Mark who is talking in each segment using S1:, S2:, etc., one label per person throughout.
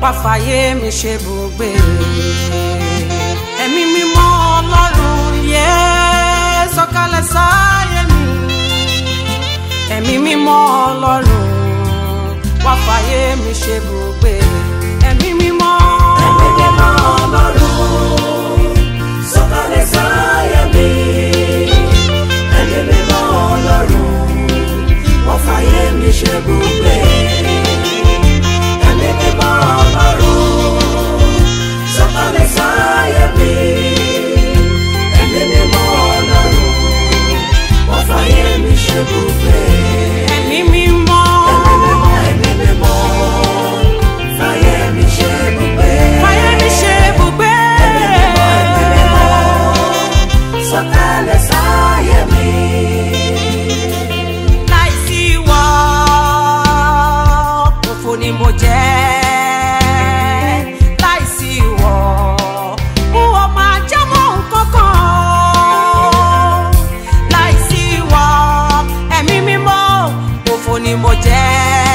S1: wá fàyè mi ṣe bùgbé. Ẹ̀mí mímọ́ Ọlọ́run yẹ sọ̀kalẹ̀ sáyé mi. Ẹ̀mí mímọ́ Ọlọ́run wá fàyè mi ṣe bùgbé. Ẹ̀mí mímọ́ Ọlọ́run sọ̀kalẹ̀ sáyé mi. Ẹ̀mí mímọ́ Ọlọ́run wá fàyè mi ṣe bùgbé. Ẹ̀mí mímọ́ Ọlọ́run sọ̀kalẹ̀ sáyé mi. Ẹ̀mí mímọ́ Ọlọ́run wá fàyè mi ṣe bùgbé. Ẹ̀mí mímọ́ Ẹ̀mí mímọ́ fàyè mi ṣe bùgbé. Fàyè mi ṣe bùgbé. Ẹ̀mí mímọ́ sọ̀kalẹ̀ sáyé mi. Láìsí ìwọ òfò ni mo jẹ́. Láìsí ìwọ n ò máa jámọ́ nǹkan kan. Láìsí ìwọ Ẹ̀mí mímọ́ òfò ni mo jẹ́.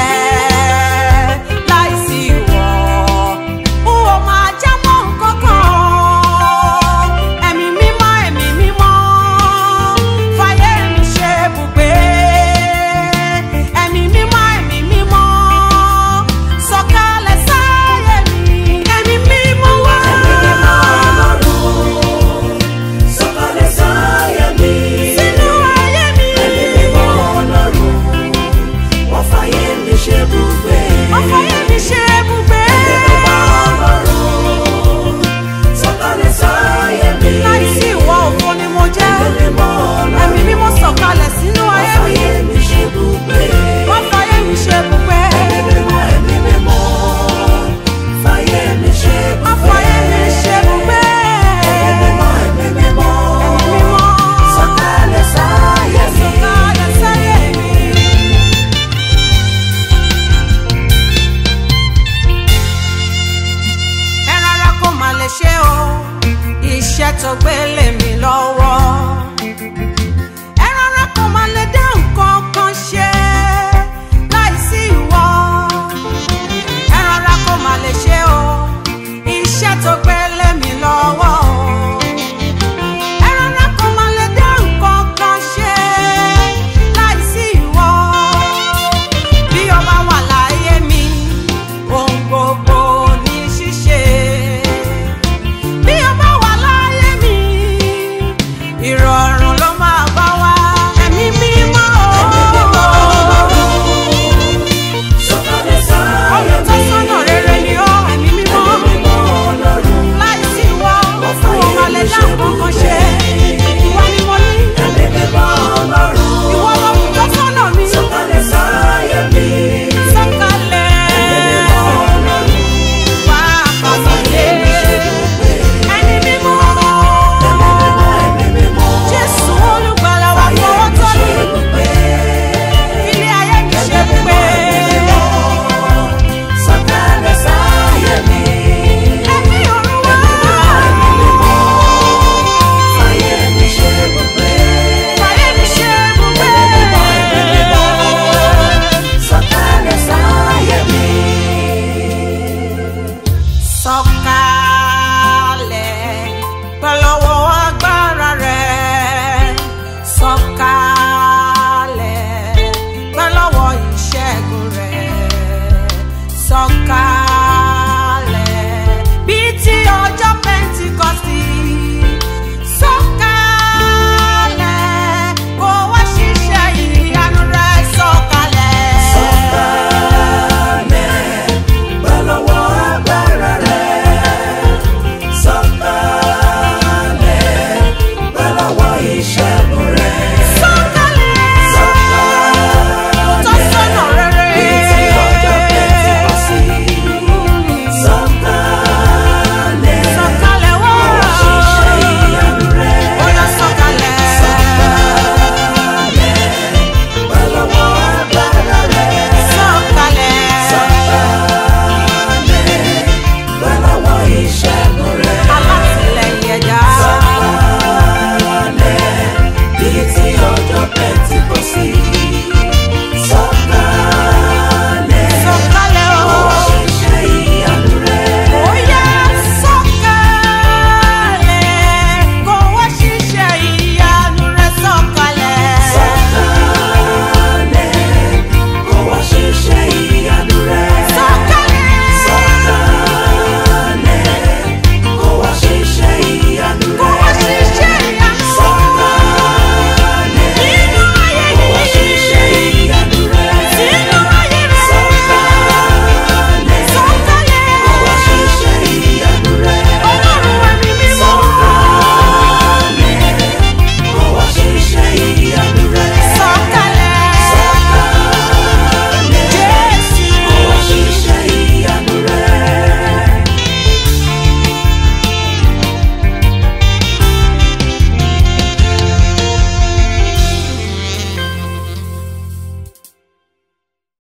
S1: Láìsí ìwọ n ò máa jámọ́ nǹkan kan. Ẹ̀mí mímọ́ fàyè mi ṣe bùgbé. Ẹ̀mí mímọ́ sọ̀kalẹ̀ sáyé mi. Ẹ̀mí mímọ́ wá. Ẹ̀mí mímọ́ Ọlọ́run sọ̀kalẹ̀ sáyé mi. Sínú ayé mi. Ẹ̀mí mímọ́ Ọlọ́run wá fàyè mi ṣe bùgbé. Wá fàyè mi ṣe bùgbé. Ẹ̀mí mímọ́ Ọlọ́run sọ̀kalẹ̀ sáyé mi. Láìsí ìwọ òfò ni mo jẹ́. Ẹ̀mí mímọ́ sọ̀kalẹ̀ sínú ayé mi. Wá fàyè mi ṣe bùgbé. Wá fàyè mi ṣe bùgbé. Ẹ̀mí mímọ́ fàyè mi ṣe bùgbé. Wá fàyè mi ṣe bùgbé. Ẹ̀mí mímọ́ sọ̀kalẹ̀ sáyé mi. Sọ̀kalẹ̀ sáyé mi. Ẹ rárá kó má lè ṣe o, iṣẹ́ tó gbélé mi lọ́wọ́.